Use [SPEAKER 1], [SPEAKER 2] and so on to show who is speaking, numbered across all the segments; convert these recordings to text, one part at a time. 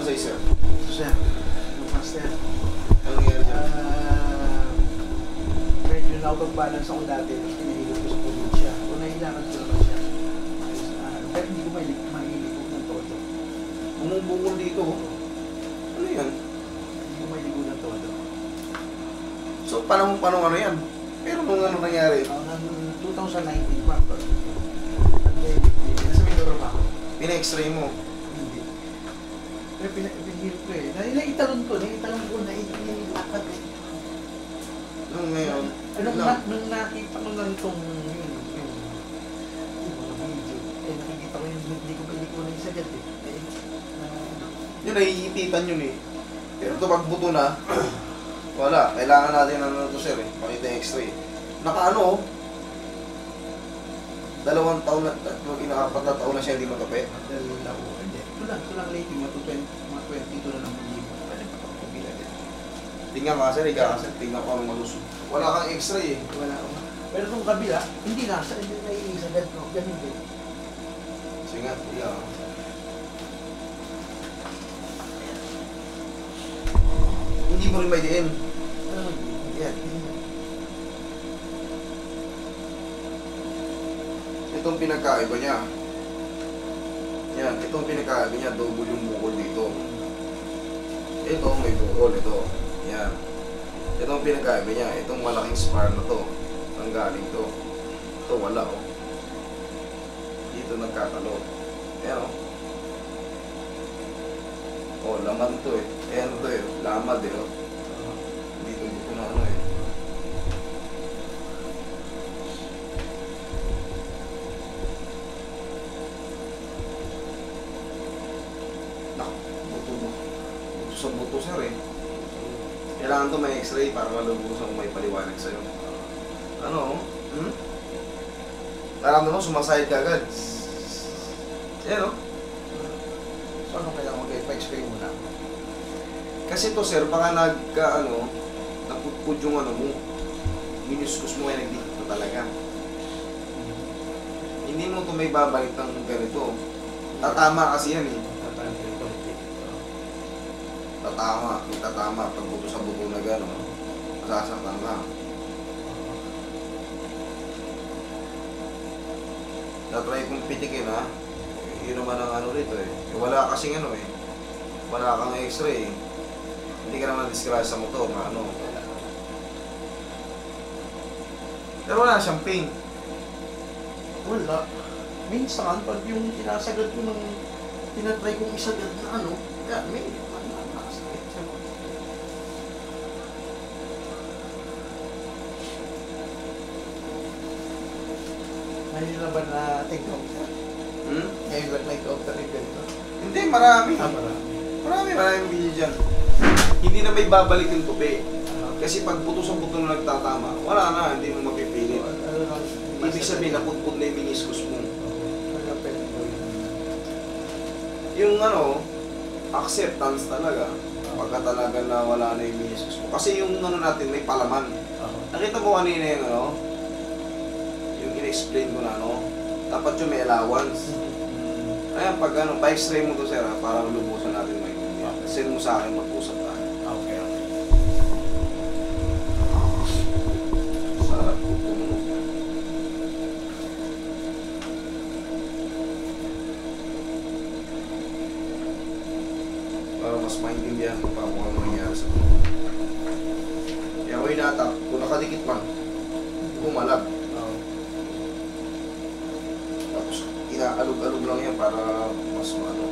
[SPEAKER 1] sa'yo, sir?
[SPEAKER 2] So, sir, yung master,
[SPEAKER 1] Anong nangyari dyan?
[SPEAKER 2] medyo nakapag-balance ako dati, tapos pinahilot ko sa probinsya. Kung nahilangan ko naman siya, pero hindi ko mahilig ng todo.
[SPEAKER 1] Bumubukol dito. Ano yan?
[SPEAKER 2] Hindi ko mahilig ng todo.
[SPEAKER 1] So, paano ano yan? Pero nung ano nangyari?
[SPEAKER 2] Ng 2019 pa, nasa Mindoro pa ako.
[SPEAKER 1] Pina-x-ray mo.
[SPEAKER 2] Hindi. Pero pinahilot ko eh. Naitalon ko na inilakad eh.
[SPEAKER 1] Nung ngayon,
[SPEAKER 2] Nung nakita ko lang itong yung mga video, nakikita ko yung hindi ko na yung sagad eh.
[SPEAKER 1] yun, naiipitan yun eh. Pero ito pag buto na, wala. Kailangan natin ano to, sir eh. Pakita yung x-ray. Nakaano, 2 taon na, 4 na taon na siya hindi matape.
[SPEAKER 2] Hindi. Ito lang lately, mga 22 na lang hindi mo. Pwede pa ito kabila din.
[SPEAKER 1] Tingnan ka, sir, tingnan ko anong malusog. Wala kang x-ray eh.
[SPEAKER 2] Wala ko. Pero itong kabila, hindi naiisagad ko. Ganun din.
[SPEAKER 1] Sige nga, yeah. Hindi mo rin may diin.
[SPEAKER 2] Yan.
[SPEAKER 1] Itong pinagkaiba niya. Yan, itong pinagkaiba niya, double yung bukol dito. Ito, may bukol, ito. Yan. Itong pinagkaiba niya, itong malaking spar na to. Ang galing to. Ito, wala, oh. Dito nagkakalo. Ayan, oh. Oh, laman to eh. Ayan to eh, lamad eh, oh. Dito na ano eh. Buto sa buto, sir eh. Kailangan to may x-ray para malubusan kung may paliwanag sa'yo. Ano? Naramdaman mo, sumasayad ka agad. Ayan o.
[SPEAKER 2] So, ano kailangan mag-explain muna?
[SPEAKER 1] Kasi to, sir, baka naputpud yung ano mo. Minuskus mo ay nagdikit na talaga. Hindi mo to may babalik ng ganito. Tatama kasi yan eh. Tatama. Pag buto sa buto na gano'n, masasaktan ka. Tatry kong pitikin ha. Yun naman ang ano rito eh. Wala kasing ano eh. Wala kang x-ray eh. Hindi ka naman disgrasya sa motor na ano. Pero wala siyang pain.
[SPEAKER 2] Wala. Minsan, pag yung sinasagad ko ng tinatry kong isagad na ano, yan, may nakasakit siya. Ngayon na ba na take out ka? Ngayon ba take out ka rin ganito?
[SPEAKER 1] Hindi, marami.
[SPEAKER 2] Marami.
[SPEAKER 1] Maraming video dyan. Hindi na may babalik yung tupi. Kasi pag buto sa buto na nagtatama, wala na, hindi mo mapipilit. Ibig sabihin, naputpud na yung meniscus mo. Yung ano, acceptance talaga. Pagka talaga na wala na yung meniscus mo. Kasi yung ano natin, may palaman. Nakita mo kanina yung ano, yung in-explain ko na ano, dapat yung may allowance. Ayan, pag ano, pa-x-ray mo to, sir, para lubusan natin may send mo sa akin, mag-usap tayo.
[SPEAKER 2] Okay.
[SPEAKER 1] Sarap po mo. Para mas maintindihan ko pa kung ano nangyari sa mga. Kaya ko inatak, kung nakadikit man, bumalag. Tapos inaalog-alog lang yan para mas maano.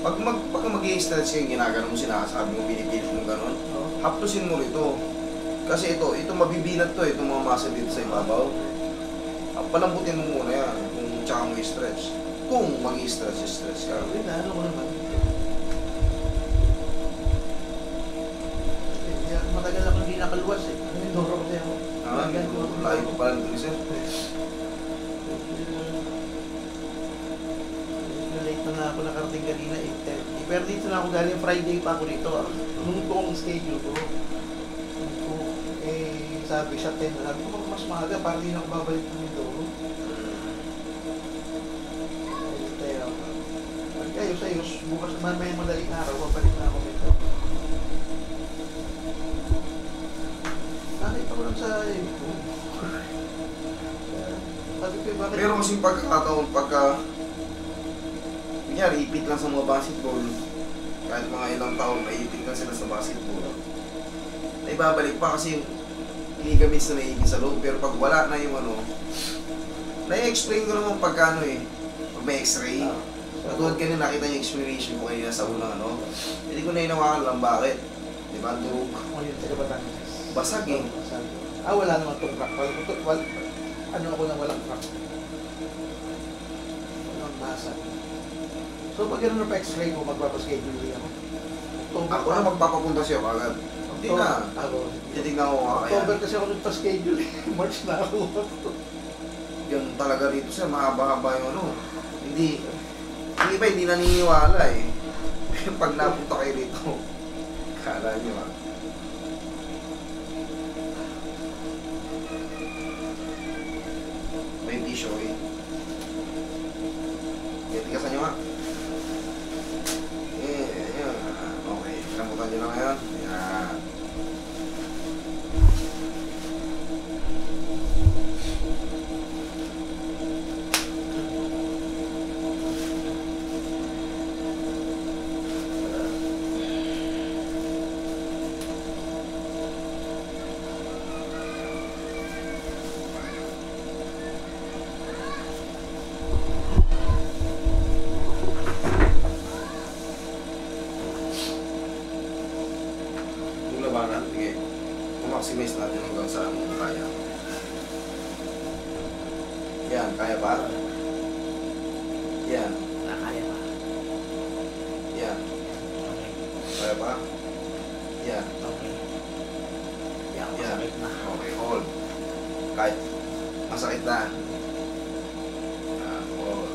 [SPEAKER 1] Pag mag-i-stretch yung ginagano mo, sinasabi mo, pinipilit mo gano'n,
[SPEAKER 2] Oo.
[SPEAKER 1] haptusin mo ito. Kasi ito mabibinat to, itong mga muscle dito sa ibabaw. Palambutin mo muna yan, kung tsaka mo i-stretch. Kung mag-i-stretch ka.
[SPEAKER 2] Sabi na, ano ko naman. Matagal ako hindi nakaluwas eh. Mindoro kasi ako.
[SPEAKER 1] Layo ko pala nito, sir.
[SPEAKER 2] Late na nga ako nakarating kanina 8:30. Pero dito na ako galing Friday pa ako dito. Nung buong schedule ko. Sabi siya 10 na. Sabi ko mas maaga para hindi na ako babalik ng Mindoro. Ayos. Bukas naman may madaling araw. Babalik na ako dito. Nakita ko lang sa YouTube. Sabi ko bakit...
[SPEAKER 1] Pero kasing pagkakataon, pagka kunyari, ipit lang sa mga basketball, kahit mga ilang taon, naipit lang sila sa basketball. Naibabalik pa kasi yung ligaments na naipit sa loob, pero pag wala na yung ano, na-explain ko naman pagkano eh, pag may x-ray. Katulad kanina, nakita yung explanation ko kanina sa unang ano, hindi ko nainawakan lang bakit. Di ba, durog.
[SPEAKER 2] Ano yun, sa Batangas?
[SPEAKER 1] Basag eh.
[SPEAKER 2] Wala naman itong crack. Ano ako nang walang crack? Walang basag. So pag gano'n na pa-x-ray ko, magpapaschedule din ako.
[SPEAKER 1] Ako na magpapapunta siya kagad. Hindi na. Titignan ko kaya.
[SPEAKER 2] October kasi ako nagpa-schedule eh. March na ako.
[SPEAKER 1] Yun talaga dito siya, mahaba-haba yung ano. Hindi, yung iba hindi naniniwala eh. Pag napunta kayo dito, kala nyo ah. May tissue eh. Tigasan nyo nga. Yan. Okay, lambutan nyo lang ngayon. Yan. Labanan, sige. I-maximize natin hanggang saan mo kaya. Yan, kaya ba? Yan.
[SPEAKER 2] Nakaya pa.
[SPEAKER 1] Yan.
[SPEAKER 2] Okay.
[SPEAKER 1] Kaya ba? Yan.
[SPEAKER 2] Okay. Yan,
[SPEAKER 1] Yan.
[SPEAKER 2] masakit na.
[SPEAKER 1] Okay, hold. Kahit masakit na. Yan, hold.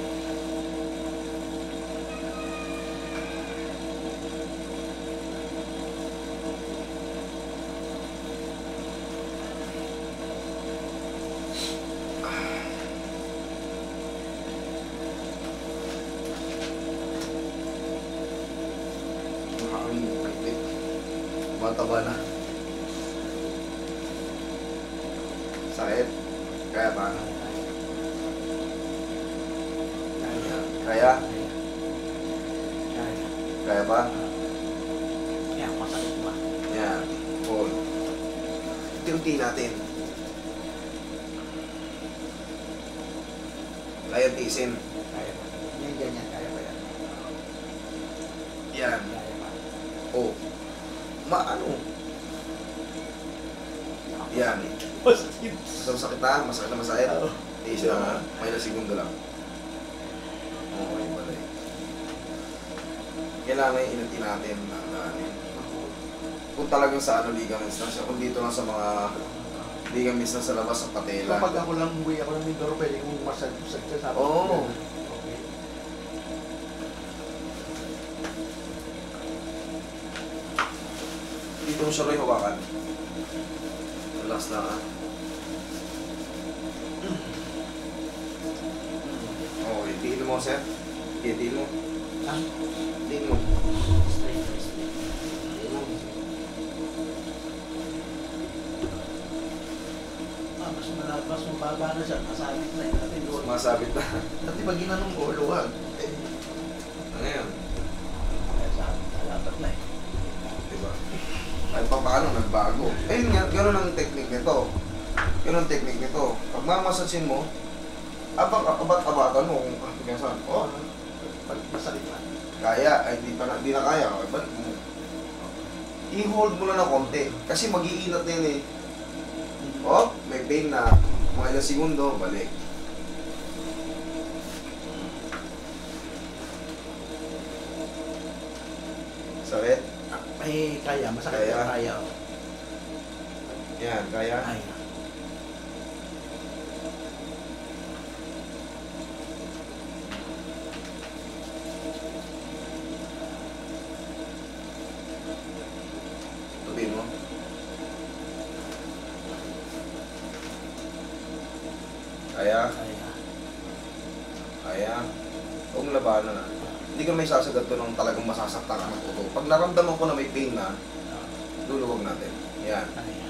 [SPEAKER 1] Mataba na. Sakit. Kaya ba? Kaya? Kaya ba?
[SPEAKER 2] Yan, masakit pa.
[SPEAKER 1] Yan. Hold. Unti-unti natin. Kaya tiisin.
[SPEAKER 2] Kaya pa. Yan, ganyan. Kaya pa yan.
[SPEAKER 1] Yan.
[SPEAKER 2] Kaya pa.
[SPEAKER 1] Oh. Maano? Yan.
[SPEAKER 2] Masakit.
[SPEAKER 1] Masakit na? Masakit na masakit?
[SPEAKER 2] Oo.
[SPEAKER 1] Tiis lang ha. May na segundo lang. Okay, pala eh. Kailangan inati natin ng kung talagang sa ano ligaments na siya. Kung dito lang sa mga ligaments na sa labas sa
[SPEAKER 2] So
[SPEAKER 1] patela.
[SPEAKER 2] pag ako lang umuwi ako ng Mindoro, pwede kong masag-usag ka sa
[SPEAKER 1] Oo.
[SPEAKER 2] Okay.
[SPEAKER 1] Dito mo siya rin hawakan. Relax lang ha. Okay, tiin mo sir. Tiin mo.
[SPEAKER 2] Ah,
[SPEAKER 1] Tiin mo.
[SPEAKER 2] straight.
[SPEAKER 1] Tiin mo.
[SPEAKER 2] Mas mababa na siya. Masabit na yun.
[SPEAKER 1] Masabit na.
[SPEAKER 2] Dati pag ginanong ko, luwag.
[SPEAKER 1] Ano yan?
[SPEAKER 2] Dapat na eh.
[SPEAKER 1] Diba? Kahit pa paano, nagbago. Ayun nga, gano'n ang technique nito. Gano'n ang technique nito. Pag mamasasin mo, abat-abatan mo kung saan. Oh,
[SPEAKER 2] Pag masakit na.
[SPEAKER 1] Kaya, ay hindi na kaya. Okay, balik mo. I-hold mo na ng konti. Kasi mag-iinat na yun eh. Oh, may pain na. Mga ilang segundo, balik. Sakit?
[SPEAKER 2] Ay, kaya. Masakit
[SPEAKER 1] Kaya.
[SPEAKER 2] na kaya.
[SPEAKER 1] Yan, kaya.
[SPEAKER 2] Ay.
[SPEAKER 1] Tubi mo. Kaya,
[SPEAKER 2] Kaya.
[SPEAKER 1] kaya. Huwag mo labanan na. Hindi ko may sasagad to ng talagang masasaktan ka ng totoo. Pag naramdaman ko na may pain na, luluwag natin. Yan.
[SPEAKER 2] Kaya.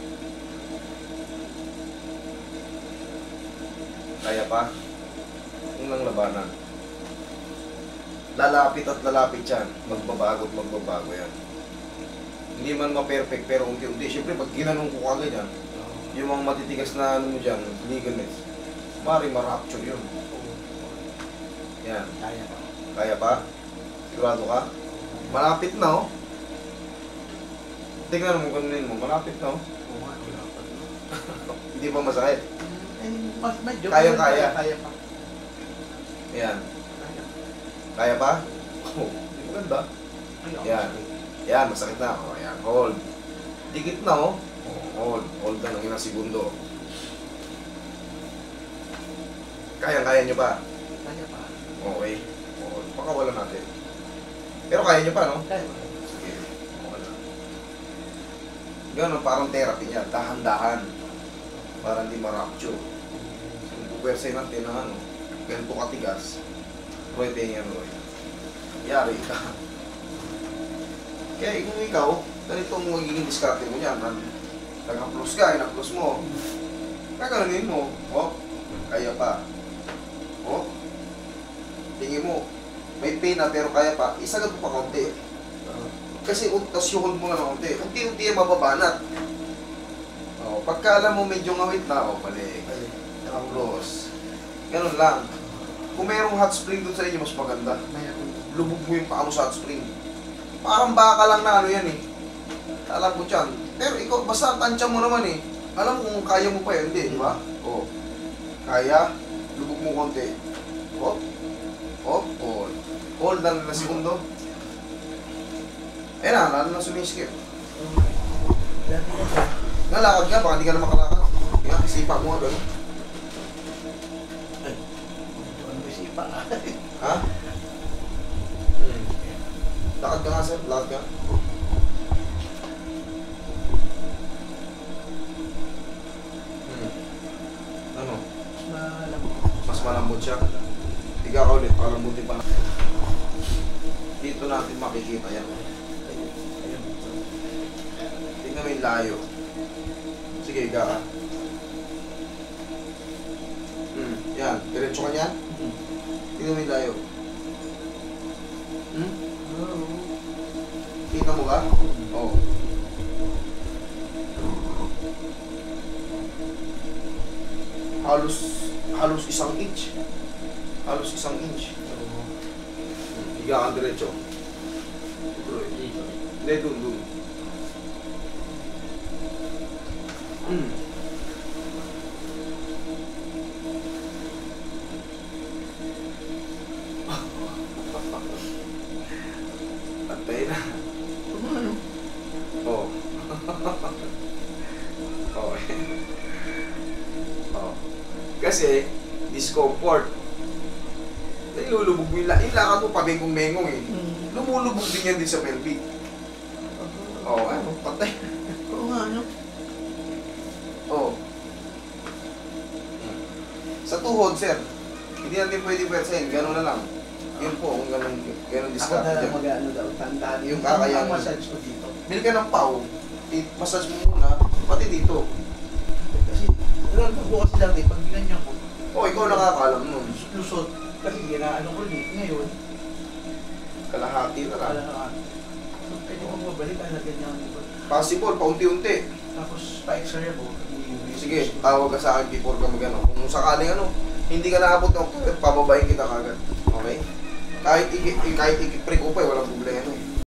[SPEAKER 1] Kaya pa? Huwag nang labanan. Lalapit at lalapit yan. Magbabago at magbabago yan. Hindi man ma-perfect pero unti-unti. Siyempre pag ginanong ko kagad yan, yung mga matitigas na ano mo dyan, ligaments, ma-rupture yun. Yan.
[SPEAKER 2] Kaya pa.
[SPEAKER 1] Kaya pa? Sigurado ka? Malapit na oh. Tingnan mo ganunin mo, malapit na oh.
[SPEAKER 2] Oo nga, wala pa.
[SPEAKER 1] Hindi pa masakit.
[SPEAKER 2] Ay, medyo.
[SPEAKER 1] Kaya.
[SPEAKER 2] Kaya pa.
[SPEAKER 1] Ayan.
[SPEAKER 2] Kaya.
[SPEAKER 1] Kaya pa? Oh, hindi maganda. Yan. Yan, masakit na. O, ayan, hold. Dikit na, oh. Hold. Hold ka ng ilang segundo. Kaya nyo pa?
[SPEAKER 2] Kaya pa.
[SPEAKER 1] Okay. Hold. Pakawalan natin. Pero kaya nyo pa, no?
[SPEAKER 2] Kaya pa.
[SPEAKER 1] Sige. Wala. Ganun, parang therapy niya. Dahan-dahan. Para hindi ma-rupture. Kung pupersay natin ng ano, ganito katigas, pwede yan, Roy. Yari ka. Kaya kung ikaw, ganito ang magiging diskarte mo yan. Nag-upload ka, in-upload mo. Kaganunin mo. Oh, kaya pa. Oh, tingin mo. May pain na pero kaya pa. Isagad mo pa konti. Kasi tas yung hold mo na ng konti. Unti-unti yung mababanat. Oh, pagka alam mo medyo ngawit na, oh, balik. Upload. Ganun lang. Kung mayroong hot spring dun sa inyo, mas maganda. Lubog mo yung paa mo sa hot spring. Parang baka lang na ano yan eh. Alam ko dyan. Pero ikaw, basta tansya mo naman eh. Alam mo kung kaya mo pa yun, hindi, di ba? O. Kaya, lubog mo konti. Hop. Hop. Hold. Hold na segundo. Eh na, lalo na sumisikip. Nalakad ka, baka hindi ka na makalakad. Kaya, isipa mo agad.
[SPEAKER 2] Ay, ano isipa?
[SPEAKER 1] Ha? Lakad ka nga sir, lakad ka. Ano? Mas malambot siya. Tiga ka ulit, palambutin pa. Dito natin makikita yan. Tingnan mo yung layo. Sige, higa ka. Yan, diretso ka niyan. Tingnan mo yung layo. Kita mo ba? Oo. Halos isang inch. Halos isang inch. Higa kang diretso. Hindi, dun. Pantay na. Oo. Okay. Oh. Kasi, discomfort. Nilulubog mo yung lakad mo pabengong-bengong eh. Lumulubog din yan din sa pelvic. Oo, ano, patay.
[SPEAKER 2] Oo nga, ano?
[SPEAKER 1] Oo. Sa tuhod, sir, hindi natin pwede pwersahin, gano'n na lang. Yun po, kung gano'n
[SPEAKER 2] Ako
[SPEAKER 1] discard
[SPEAKER 2] na lang
[SPEAKER 1] dyan.
[SPEAKER 2] mag-ano daw, tandaan
[SPEAKER 1] Yung kakayanan.
[SPEAKER 2] ang massage ko dito.
[SPEAKER 1] Bili ka ng pau, massage mo muna, pati dito.
[SPEAKER 2] Kasi, alam ko bukas lang eh, pag ginanyan ko,
[SPEAKER 1] O, ikaw nakakaalam nun.
[SPEAKER 2] lusot. Kasi ginaano ko ulit ngayon,
[SPEAKER 1] Kalahati na lang.
[SPEAKER 2] kalahaan. So, pwede mo mabalik, na ganyan ko.
[SPEAKER 1] Possible, paunti-unti.
[SPEAKER 2] Tapos, pa-x-ray ako.
[SPEAKER 1] Sige, tawag ka sa akin before ka mag-ano. Kung sakaling ano, hindi ka naabot ng octave, pababayin kita kagad. Okay? kahit ikipre ko pa, wala